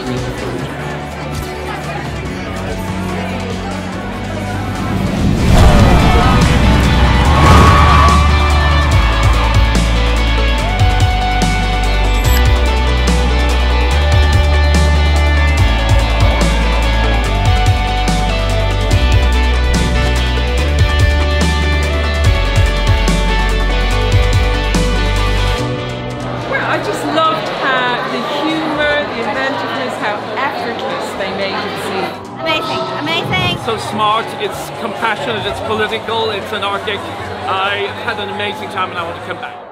imagining the food. I just loved how the humour, the inventiveness, how effortless they made it seem. Amazing, amazing. So smart, it's compassionate, it's political, it's anarchic. I had an amazing time and I want to come back.